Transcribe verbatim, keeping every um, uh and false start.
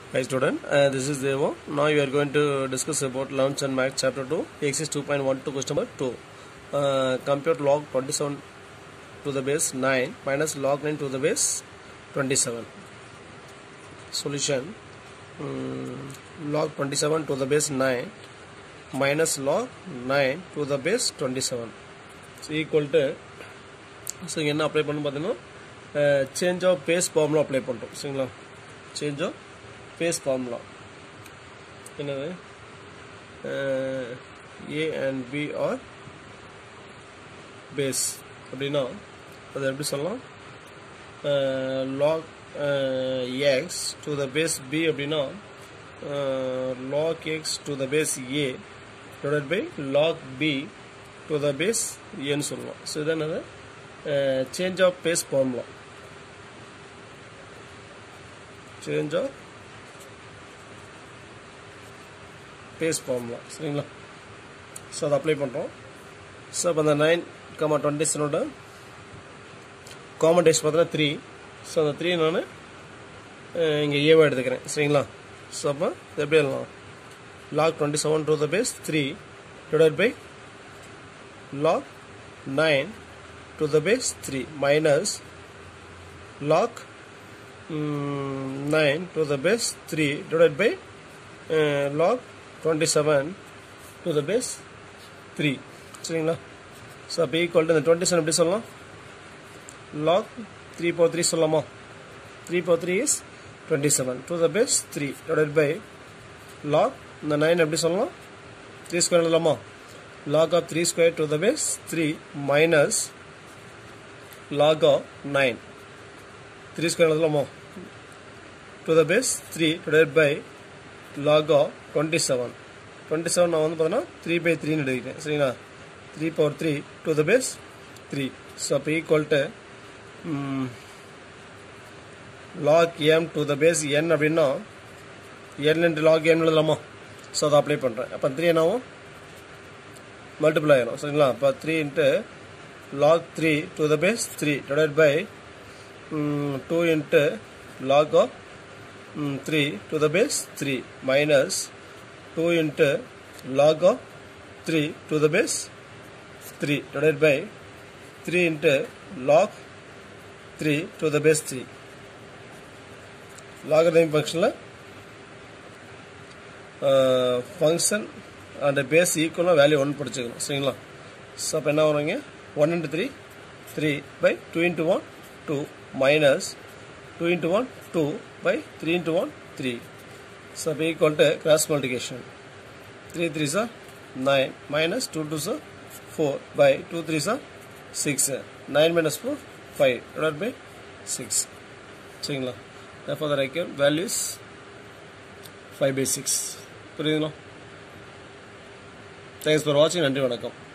Hi student, uh, this is Devo. Now you are going to discuss about eleventh and Math chapter two, exercise two point one two, question number two. Uh, compute log twenty-seven to the base nine minus log nine to the base twenty-seven. Solution: um, log twenty-seven to the base nine minus log nine to the base twenty-seven. So equal to, so என்ன apply பண்ணனும் பாத்தீங்கன்னா change of base formula apply பண்றோம். சரிங்களா? Change of base formula என்னது a and b are base அப்படினா அது எப்படி சொல்லலாம் log x to the base b அப்படினா log x to the base a divided by log b to the base a ன்னு சொல்லலாம். சோ இது என்னது change of base formula, change of base formula. சரிங்களா? ஸோ அதை அப்ளை பண்ணுறோம். So அப்போ அந்த நைன் கமா டுவெண்ட்டி செவனோட காமன் டேஸ் பார்த்தீங்கன்னா த்ரீ. ஸோ அந்த த்ரீ நான் இங்கே ஏவாக எடுத்துக்கிறேன். சரிங்களா? ஸோ அப்போ இது எப்படி எழுதலாம்? Log twenty seven to the base three divide by log nine to the base three minus log nine to the base three divided by uh, log twenty-seven to the base three. சரிங்களா? So அப்போ equal to இந்த twenty seven எப்படி சொல்லலாம்? Log three power three சொல்லலாமா? Three power three is twenty seven to the base three divide by log இந்த nine எப்படி சொல்லலாம்? Three square எழுதலாமா? Log of three square to the base three minus log of nine three square எழுதலாமா? to the base three divided by log of twenty-seven. twenty-seven நான் வந்து பார்த்தீங்கன்னா three by three ன்னு எடுக்கிறேன். சரிங்களா? Three power three to the base three. So அப்போ equal to log m to the base n அப்படின்னா n into log m எழுதலாமா? So அதை அப்ளை பண்ணுறேன். அப்போ த்ரீ என்னாவும் மல்டிப்ளை ஆகிடும். சரிங்களா? அப்போ three into log three to the base three divided by two into log of three to the base three minus two into log of three to the base three divided by three into log three to the base three. Logarithm function la uh, function and base equal value one படிச்சுக்கணும். சரிங்களா? So அப்போ என்ன வருங்க? one into three three by two into one two minus two into one two by three into one three. So be equal to cross multiplication. three threes are nine minus two twos are four by two threes are six. nine minus four five divided by six. சரிங்களா? Therefore the required value is five by six. புரியுதுங்களா? Thanks for watching. நன்றி வணக்கம்.